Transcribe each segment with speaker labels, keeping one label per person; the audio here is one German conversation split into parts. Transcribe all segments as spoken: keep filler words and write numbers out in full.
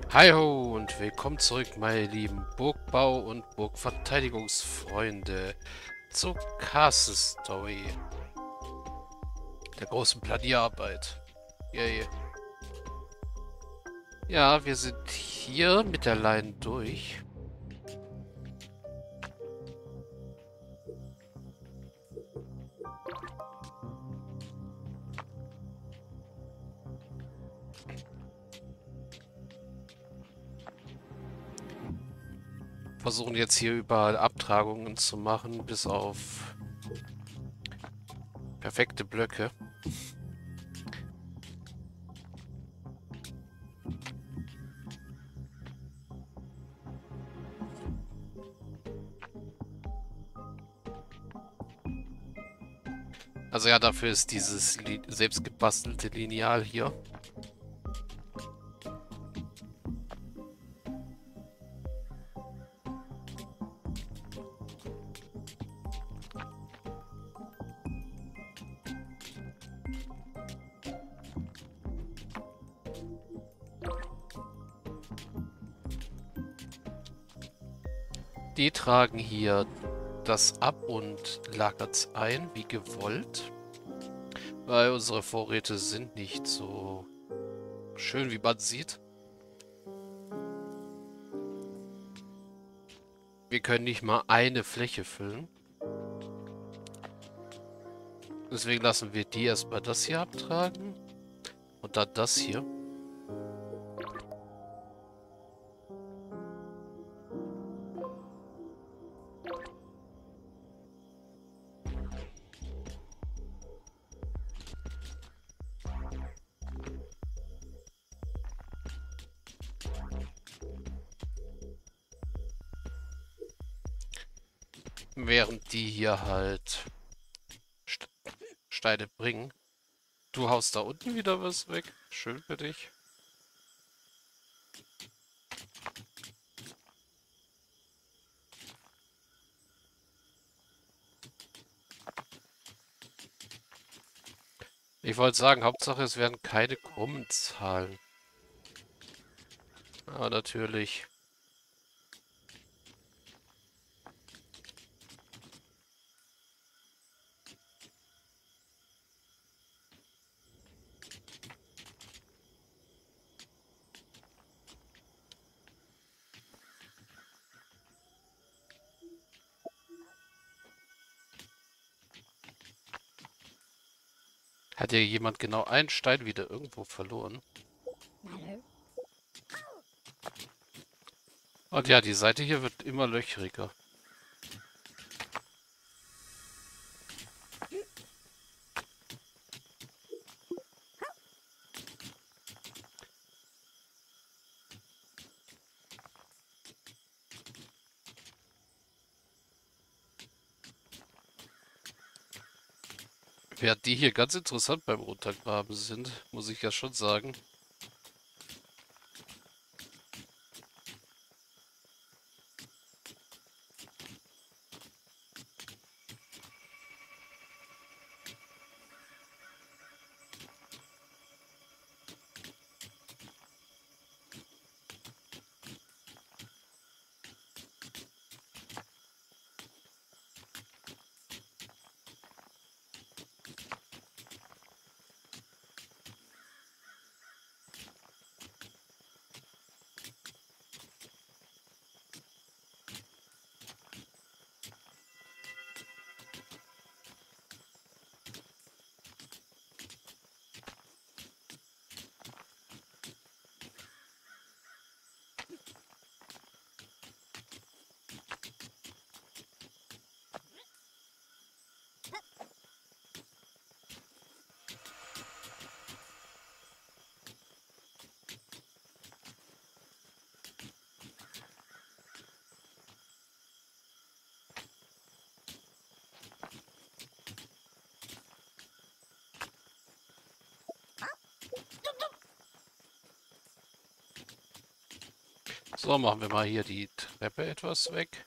Speaker 1: Hi ho und willkommen zurück, meine lieben Burgbau- und Burgverteidigungsfreunde, zur Castle Story, der großen Planierarbeit. Yay. Ja, wir sind hier mit der Line durch. Versuchen jetzt hier überall Abtragungen zu machen, bis auf perfekte Blöcke. Also ja, dafür ist dieses Li selbst gebastelte Lineal hier. Die tragen hier das ab und lagert es ein, wie gewollt. Weil unsere Vorräte sind nicht so schön, wie man sieht. Wir können nicht mal eine Fläche füllen. Deswegen lassen wir die erstmal das hier abtragen. Und dann das hier. Während die hier halt St Steine bringen. Du haust da unten wieder was weg. Schön für dich. Ich wollte sagen, Hauptsache es werden keine krummen Zahlen. Aber natürlich. Hat ja jemand genau einen Stein wieder irgendwo verloren. Und ja, die Seite hier wird immer löchriger. Während die hier ganz interessant beim Runtergraben sind, muss ich ja schon sagen. So, machen wir mal hier die Treppe etwas weg.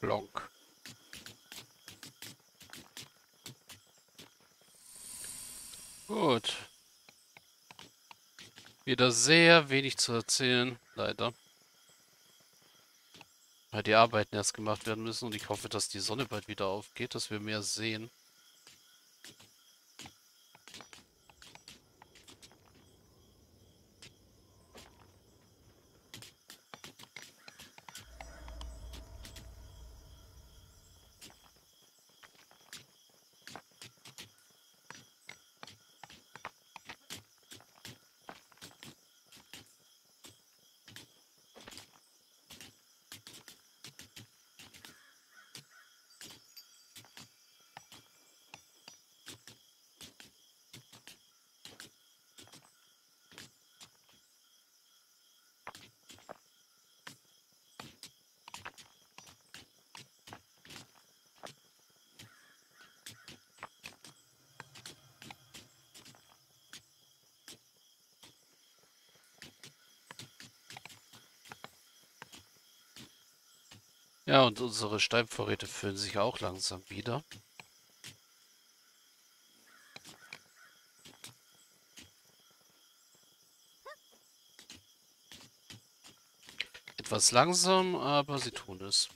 Speaker 1: Blonk. Gut. Wieder sehr wenig zu erzählen, leider. Weil die Arbeiten erst gemacht werden müssen und ich hoffe, dass die Sonne bald wieder aufgeht, dass wir mehr sehen. Ja, und unsere Steinvorräte füllen sich auch langsam wieder. Etwas langsam, aber sie tun es.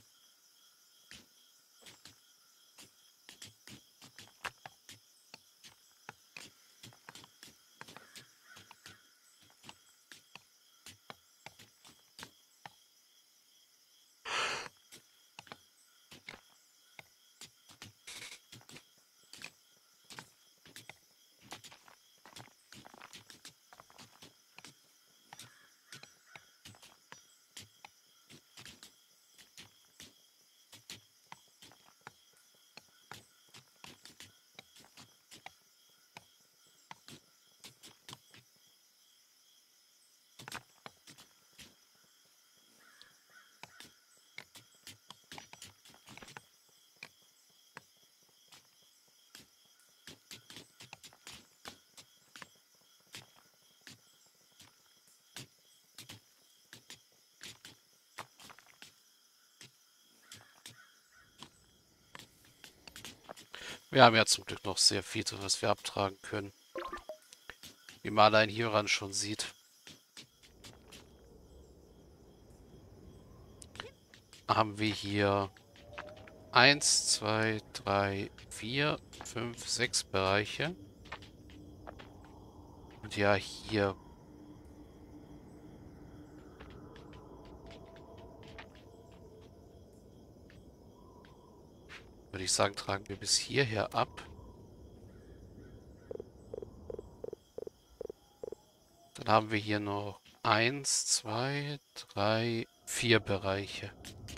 Speaker 1: Wir haben ja zum Glück noch sehr viel, was wir abtragen können. Wie man allein hieran schon sieht. Haben wir hier eins, zwei, drei, vier, fünf, sechs Bereiche. Und ja, hier würde ich sagen, tragen wir bis hierher ab. Dann haben wir hier noch eins, zwei, drei, vier Bereiche.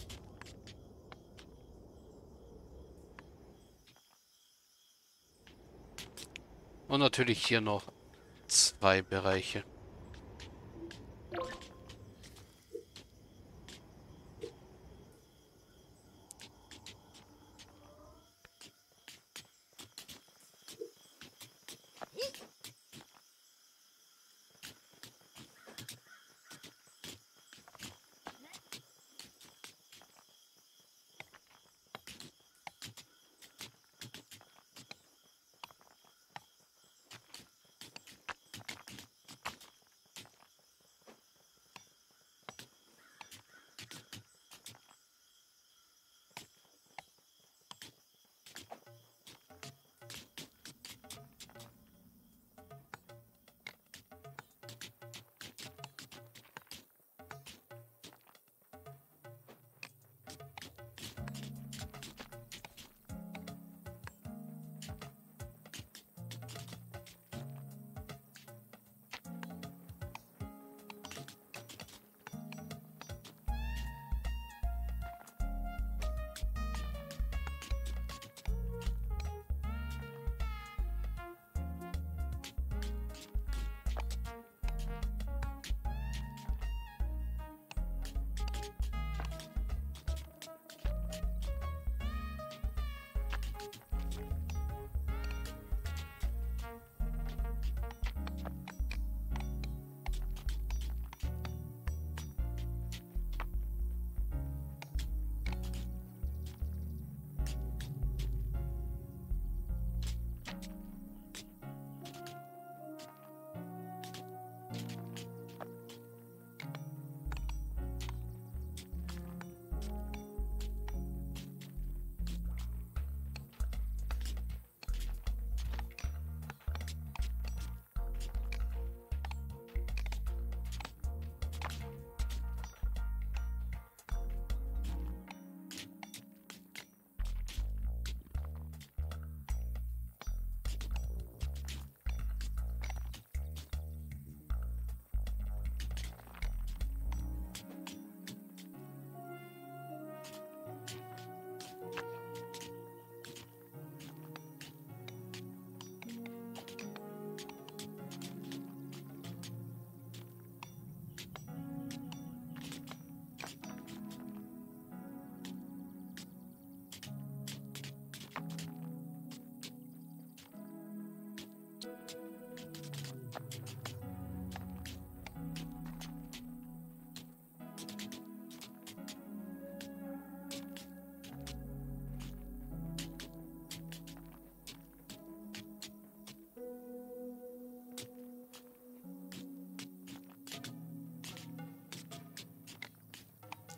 Speaker 1: Und natürlich hier noch zwei Bereiche.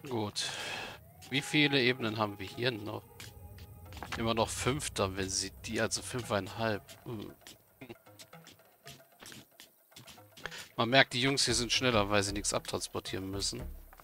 Speaker 1: Gut. Wie viele Ebenen haben wir hier noch? Immer noch fünf, dann wenn sie die, also fünfeinhalb. Uh. Man merkt, die Jungs hier sind schneller, weil sie nichts abtransportieren müssen.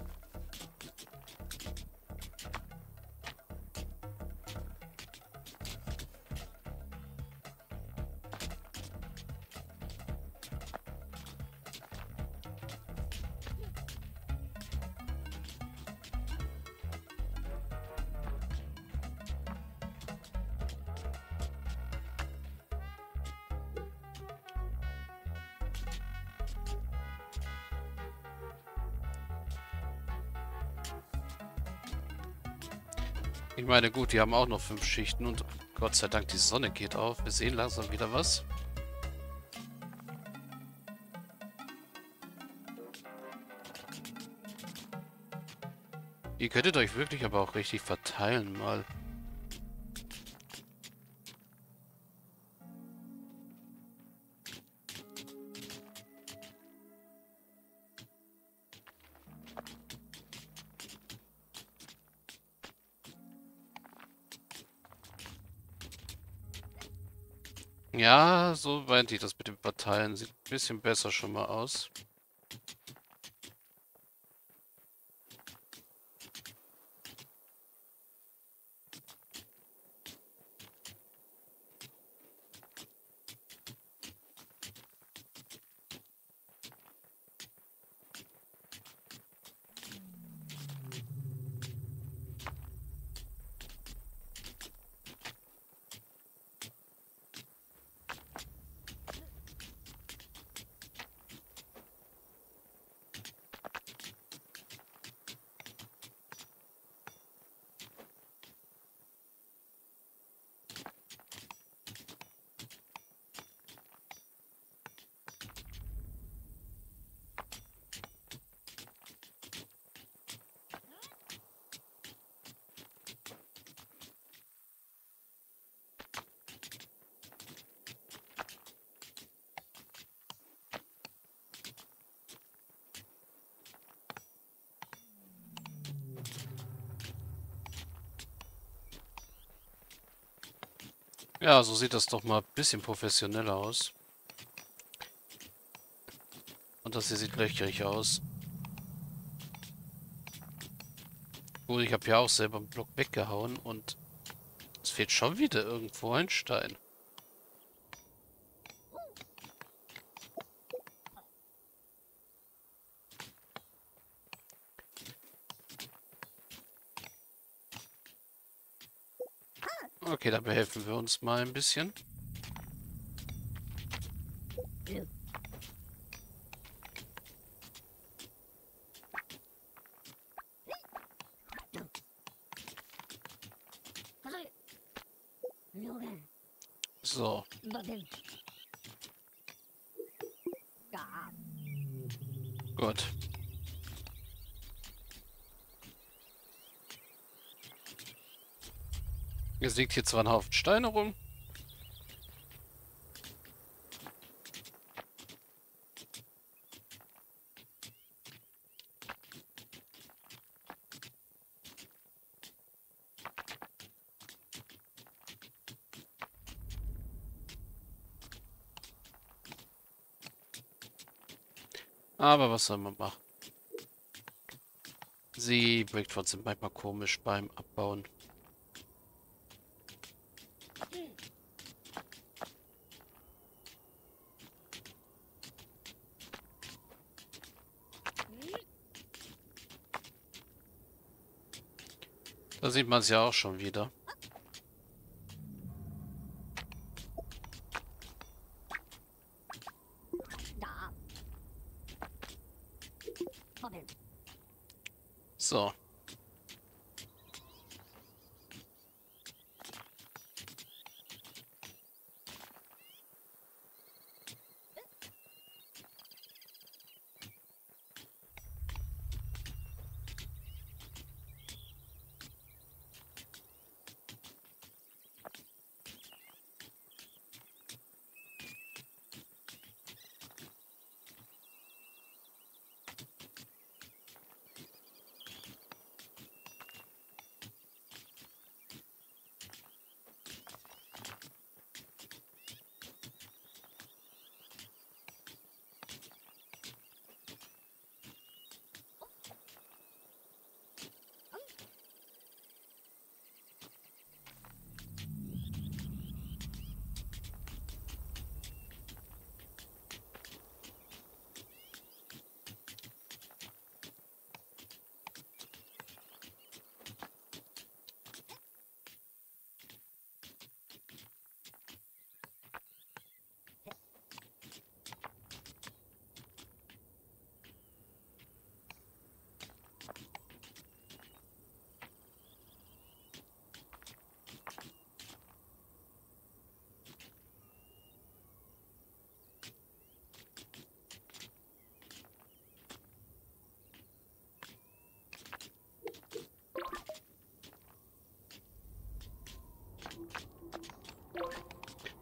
Speaker 1: Ich meine, gut, die haben auch noch fünf Schichten und Gott sei Dank, die Sonne geht auf. Wir sehen langsam wieder was. Ihr könntet euch wirklich aber auch richtig verteilen mal. Ja, so meinte ich das mit dem Verteilen. Sieht ein bisschen besser schon mal aus. Ja, so sieht das doch mal ein bisschen professioneller aus. Und das hier sieht löcherig aus. Gut, ich habe ja auch selber einen Block weggehauen und es fehlt schon wieder irgendwo ein Stein. Okay, dann behelfen wir uns mal ein bisschen. So. Gut. Jetzt liegt hier zwar ein Haufen Steine rum. Aber was soll man machen? Sie Breakthroughs sind manchmal komisch beim Abbauen. Da sieht man es ja auch schon wieder. So.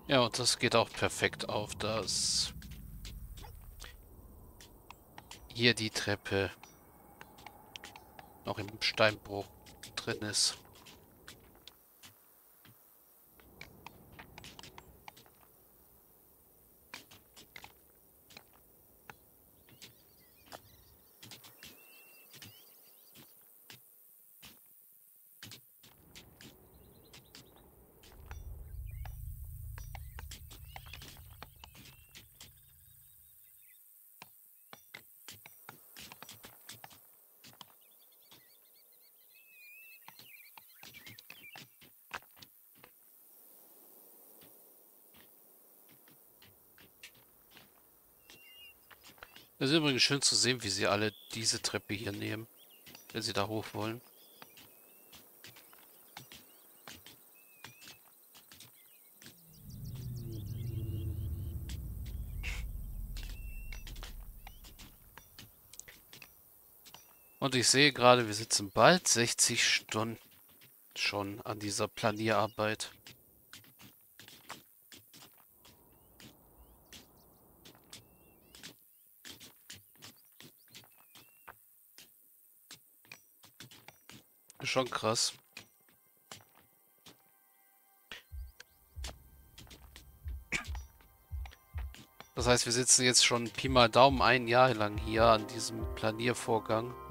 Speaker 1: Ja, und das geht auch perfekt auf, dass hier die Treppe noch im Steinbruch drin ist. Es ist übrigens schön zu sehen, wie sie alle diese Treppe hier nehmen, wenn sie da hoch wollen. Und ich sehe gerade, wir sitzen bald sechzig Stunden schon an dieser Planierarbeit. Schon krass. Das heißt, wir sitzen jetzt schon Pi mal Daumen ein Jahr lang hier an diesem Planiervorgang.